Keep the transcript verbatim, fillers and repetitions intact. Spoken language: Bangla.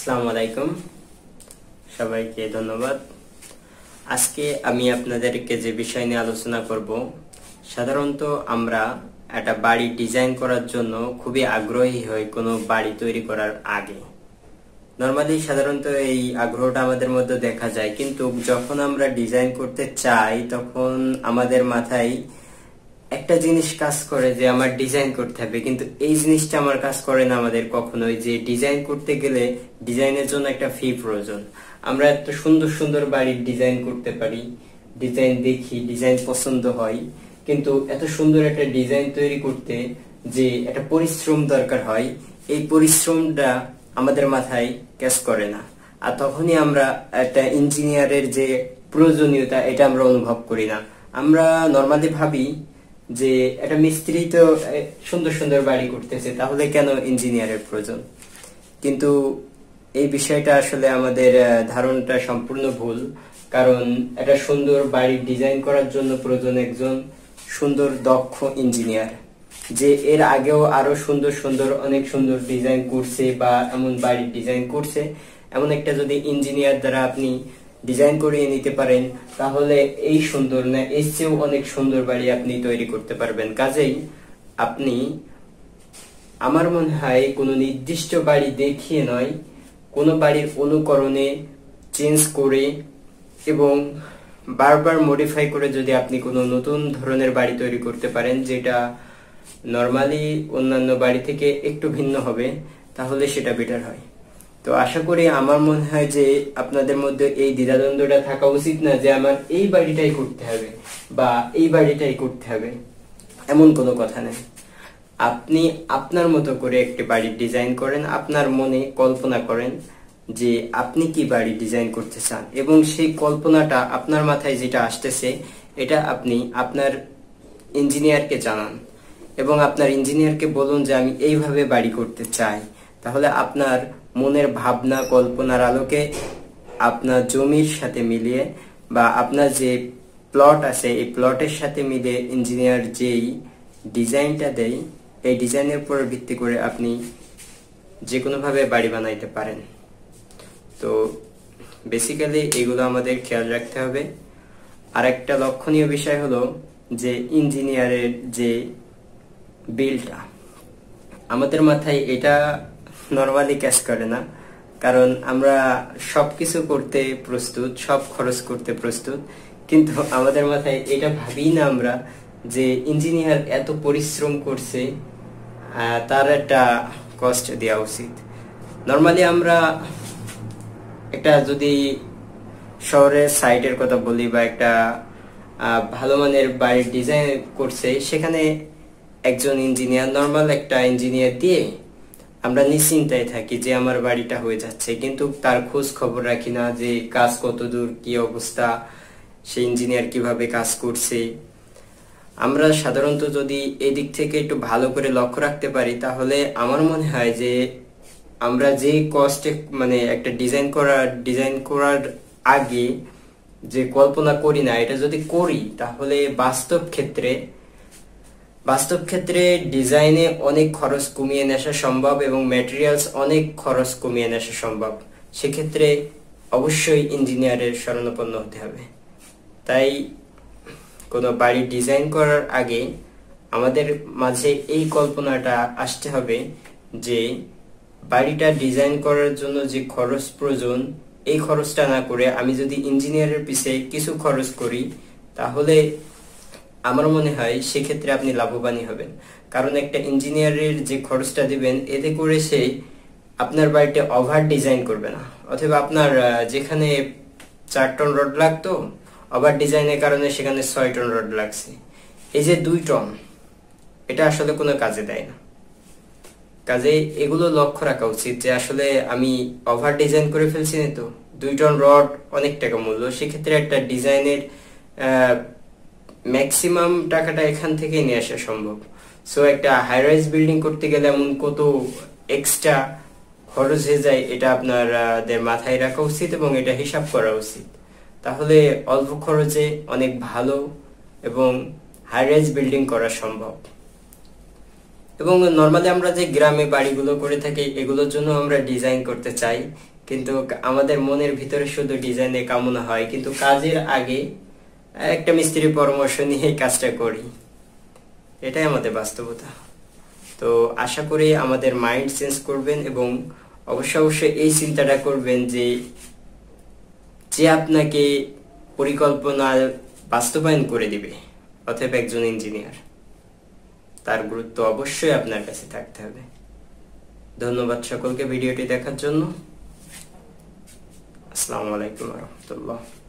আসসালামু আলাইকুম, সবাইকে ধন্যবাদ। আজকে আমি আপনাদেরকে যে বিষয় নিয়ে আলোচনা করব, সাধারণত আমরা একটা বাড়ি ডিজাইন করার জন্য খুবই আগ্রহী হই কোনো বাড়ি তৈরি করার আগে। নর্মালি সাধারণত এই আগ্রহটা আমাদের মধ্যে দেখা যায়, কিন্তু যখন আমরা ডিজাইন করতে চাই তখন আমাদের মাথায় একটা জিনিস কাজ করে যে আমার ডিজাইন করতে হবে, কিন্তু এই জিনিসটা আমার কাজ করে না আমাদের কখনোই, যে ডিজাইন করতে গেলে ডিজাইনের জন্য একটা ফি প্রয়োজন। আমরা এত সুন্দর সুন্দর বাড়ির ডিজাইন করতে পারি, ডিজাইন দেখি, ডিজাইন পছন্দ হয়, কিন্তু এত সুন্দর একটা ডিজাইন তৈরি করতে যে একটা পরিশ্রম দরকার হয়, এই পরিশ্রমটা আমাদের মাথায় কাজ করে না। আর তখনই আমরা একটা ইঞ্জিনিয়ারের যে প্রয়োজনীয়তা এটা আমরা অনুভব করি না। আমরা নর্মালি ভাবি যে একটা মিস্ত্রি তো সুন্দর সুন্দর বাড়ি করতেছে, তাহলে কেন ইঞ্জিনিয়ারের প্রয়োজন? কিন্তু এই বিষয়টা আসলে আমাদের ধারণাটা সম্পূর্ণ ভুল। কারণ একটা সুন্দর বাড়ি ডিজাইন করার জন্য প্রয়োজন একজন সুন্দর দক্ষ ইঞ্জিনিয়ার, যে এর আগেও আরো সুন্দর সুন্দর অনেক সুন্দর ডিজাইন করছে বা এমন বাড়ির ডিজাইন করছে। এমন একটা যদি ইঞ্জিনিয়ার দ্বারা আপনি ডিজাইন করিয়ে নিতে পারেন, তাহলে এই সুন্দর না এর চেয়েও অনেক সুন্দর বাড়ি আপনি তৈরি করতে পারবেন। কাজেই আপনি, আমার মনে হয়, কোনো নির্দিষ্ট বাড়ি দেখিয়ে নয়, কোনো বাড়ির অনুকরণে চেঞ্জ করে এবং বারবার মডিফাই করে যদি আপনি কোনো নতুন ধরনের বাড়ি তৈরি করতে পারেন, যেটা নর্মালি অন্যান্য বাড়ি থেকে একটু ভিন্ন হবে, তাহলে সেটা বেটার হয়। তো আশা করি, আমার মনে হয় যে আপনাদের মধ্যে এই দ্বিধাদ্বন্দ্বটা থাকা উচিত না যে আমার এই বাড়িটাই করতে হবে বা এই বাড়িটাই করতে হবে, এমন কোনো কথা নেই। আপনি আপনার মতো করে একটি বাড়ির ডিজাইন করেন, আপনার মনে কল্পনা করেন যে আপনি কি বাড়ি ডিজাইন করতে চান, এবং সেই কল্পনাটা আপনার মাথায় যেটা আসতেছে এটা আপনি আপনার ইঞ্জিনিয়ারকে জানান এবং আপনার ইঞ্জিনিয়ারকে বলুন যে আমি এইভাবে বাড়ি করতে চাই। তাহলে আপনার মনের ভাবনা কল্পনার আলোকে আপনার জমির সাথে মিলিয়ে বা আপনার যে প্লট আছে এই প্লটের সাথে মিলিয়ে ইঞ্জিনিয়ার যেই ডিজাইনটা দেয়, এই ডিজাইনের উপর ভিত্তি করে আপনি যে কোনোভাবে বাড়ি বানাইতে পারেন। তো বেসিক্যালি এগুলো আমাদের খেয়াল রাখতে হবে। আর একটা লক্ষণীয় বিষয় হলো যে ইঞ্জিনিয়ারের যে বিলটা, আমাদের মাথায় এটা নর্মালি ক্যাশ করে না। কারণ আমরা সবকিছু করতে প্রস্তুত, সব খরচ করতে প্রস্তুত, কিন্তু আমাদের মাথায় এটা ভাবি না আমরা যে ইঞ্জিনিয়ার এত পরিশ্রম করছে, তার একটা কষ্ট দেওয়া উচিত। নর্মালি আমরা একটা যদি শহরের সাইটের কথা বলি বা একটা ভালো মানের বাড়ির ডিজাইন করছে, সেখানে একজন ইঞ্জিনিয়ার, নর্মাল একটা ইঞ্জিনিয়ার দিয়ে আমরা নিশ্চিন্তায় থাকি যে আমার বাড়িটা হয়ে যাচ্ছে, কিন্তু তার খোঁজ খবর রাখি না যে কাজ কত দূর, কি অবস্থা, সেই ইঞ্জিনিয়ার কিভাবে কাজ করছে। আমরা সাধারণত যদি এই দিক থেকে একটু ভালো করে লক্ষ্য রাখতে পারি, তাহলে আমার মনে হয় যে আমরা যে কষ্টে মানে একটা ডিজাইন করার ডিজাইন করার আগে যে কল্পনা করি না, এটা যদি করি, তাহলে বাস্তব ক্ষেত্রে বাস্তব ক্ষেত্রে ডিজাইনে অনেক খরচ কমিয়ে নেওয়া সম্ভব এবং ম্যাটেরিয়ালস অনেক খরচ কমিয়ে নেওয়া সম্ভব। সেক্ষেত্রে অবশ্যই ইঞ্জিনিয়ারের শরণাপন্ন হতে হবে। তাই কোনো বাড়ি ডিজাইন করার আগে আমাদের মাঝে এই কল্পনাটা আসতে হবে যে বাড়িটা ডিজাইন করার জন্য যে খরচ প্রয়োজন, এই খরচটা না করে আমি যদি ইঞ্জিনিয়ারের পিছে কিছু খরচ করি, তাহলে আমার মনে হয় সেক্ষেত্রে আপনি লাভবানই হবেন। কারণ একটা ইঞ্জিনিয়ারের যে খরচটা দিবেন, এতে করে সে আপনার বাড়িটা ওভার ডিজাইন করবে না, অথবা আপনার যেখানে চার টন রড লাগতো, ওভার ডিজাইনের কারণে সেখানে ছয় টন রড লাগছে। এই যে দুই টন, এটা আসলে কোনো কাজে দেয় না। কাজে এগুলো লক্ষ্য রাখা উচিত যে আসলে আমি ওভার ডিজাইন করে ফেলছি না তো, দুই টন রড অনেক টাকা মূল্য। সেক্ষেত্রে একটা ডিজাইনের আহ ম্যাক্সিমাম টাকাটা এখান থেকে নিয়ে আসা সম্ভব। সো একটা হাই রাইজ বিল্ডিং করতে গেলে এমন কত এক্সট্রা খরচ হয়ে যায়, এটা আপনাদের মাথায় রাখা উচিত এবং এটা হিসাব করা উচিত। তাহলে অল্প খরচে অনেক ভালো এবং হাই রাইজ বিল্ডিং করা সম্ভব। এবং নর্মালি আমরা যে গ্রামে বাড়িগুলো করে থাকি, এগুলোর জন্য আমরা ডিজাইন করতে চাই, কিন্তু আমাদের মনের ভিতরে শুধু ডিজাইনের কামনা হয়, কিন্তু কাজের আগে একটা মিস্ত্রি পরামর্শ নিয়ে কাজটা করি। এটাই আমাদের বাস্তবতা। তো আশা করি আমাদের মাইন্ড চেঞ্জ করবেন এবং অবশ্যই অবশ্যই এই চিন্তাটা করবেন যে যে আপনাকে পরিকল্পনা বাস্তবায়ন করে দিবে, অথবা একজন ইঞ্জিনিয়ার, তার গুরুত্ব অবশ্যই আপনার কাছে থাকতে হবে। ধন্যবাদ সকলকে ভিডিওটি দেখার জন্য। আসসালামু আলাইকুম ওয়া রাহমাতুল্লাহ।